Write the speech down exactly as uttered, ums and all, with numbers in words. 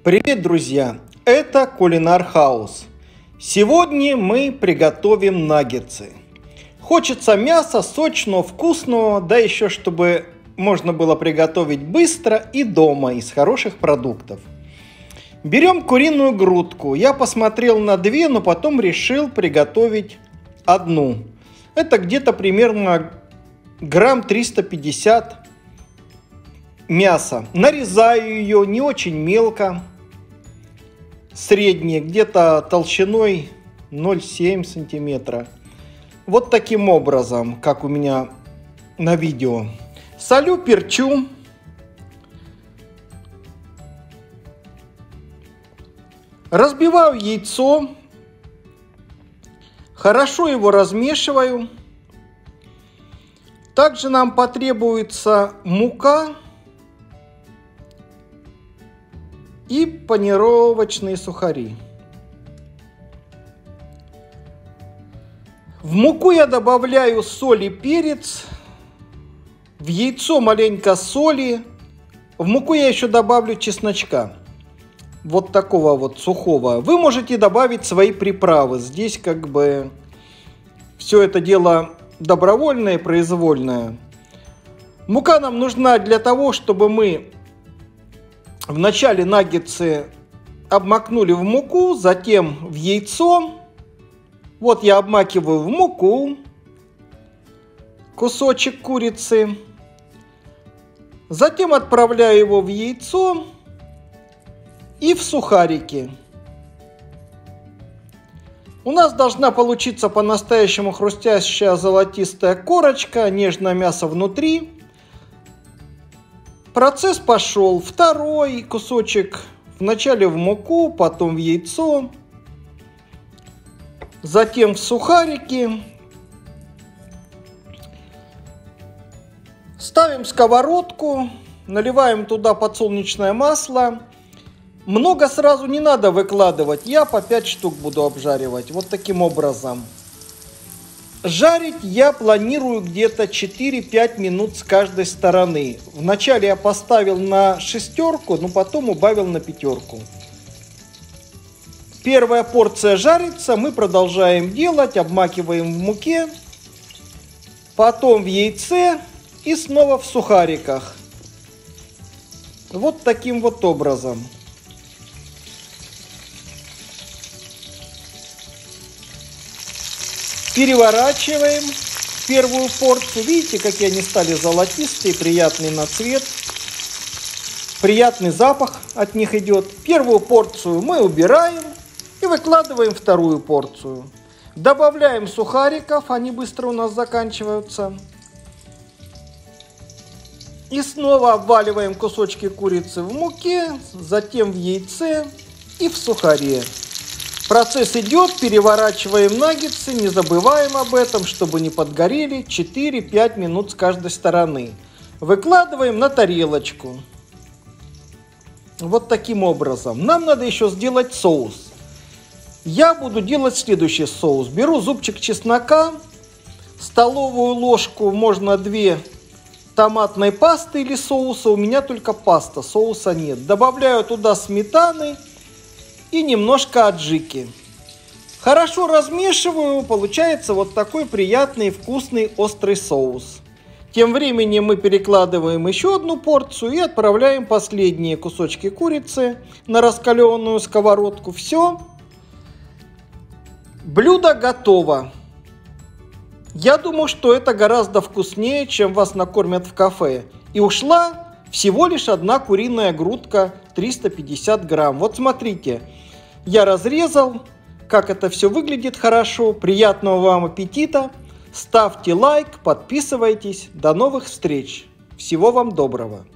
Привет, друзья! Это Кулинар Хаус. Сегодня мы приготовим наггетсы. Хочется мяса сочного, вкусного, да еще чтобы можно было приготовить быстро и дома из хороших продуктов. Берем куриную грудку. Я посмотрел на две, но потом решил приготовить одну. Это где-то примерно грамм триста пятьдесят мяса. Нарезаю ее не очень мелко. Средние, где-то толщиной ноль целых семь десятых сантиметра. Вот таким образом, как у меня на видео. Солю, перчу. Разбиваю яйцо. Хорошо его размешиваю. Также нам потребуется мука и панировочные сухари. В муку я добавляю соль и перец. В яйцо маленько соли. В муку я еще добавлю чесночка. Вот такого вот сухого. Вы можете добавить свои приправы. Здесь как бы все это дело добровольное, произвольное. Мука нам нужна для того, чтобы мы вначале наггетсы обмакнули в муку, затем в яйцо. Вот я обмакиваю в муку кусочек курицы. Затем отправляю его в яйцо и в сухарики. У нас должна получиться по-настоящему хрустящая золотистая корочка, нежное мясо внутри. Процесс пошел. Второй кусочек вначале в муку, потом в яйцо, затем в сухарики. Ставим сковородку, наливаем туда подсолнечное масло. Много сразу не надо выкладывать, я по пять штук буду обжаривать, вот таким образом. Жарить я планирую где-то четыре-пять минут с каждой стороны. Вначале я поставил на шестерку, но потом убавил на пятерку. Первая порция жарится, мы продолжаем делать, обмакиваем в муке, потом в яйце и снова в сухариках. Вот таким вот образом. Переворачиваем первую порцию. Видите, какие они стали золотистые, приятные на цвет. Приятный запах от них идет. Первую порцию мы убираем и выкладываем вторую порцию. Добавляем сухариков, они быстро у нас заканчиваются. И снова обваливаем кусочки курицы в муке, затем в яйце и в сухаре. Процесс идет, переворачиваем наггетсы, не забываем об этом, чтобы не подгорели. четыре-пять минут с каждой стороны. Выкладываем на тарелочку. Вот таким образом. Нам надо еще сделать соус. Я буду делать следующий соус. Беру зубчик чеснока, столовую ложку, можно две томатной пасты или соуса. У меня только паста, соуса нет. Добавляю туда сметаны и немножко аджики. Хорошо размешиваю, получается вот такой приятный, вкусный, острый соус. Тем временем мы перекладываем еще одну порцию и отправляем последние кусочки курицы на раскаленную сковородку. Все. Блюдо готово. Я думаю, что это гораздо вкуснее, чем вас накормят в кафе. И ушла всего лишь одна куриная грудка, триста пятьдесят грамм. Вот смотрите, я разрезал, как это все выглядит хорошо. Приятного вам аппетита. Ставьте лайк, подписывайтесь. До новых встреч. Всего вам доброго.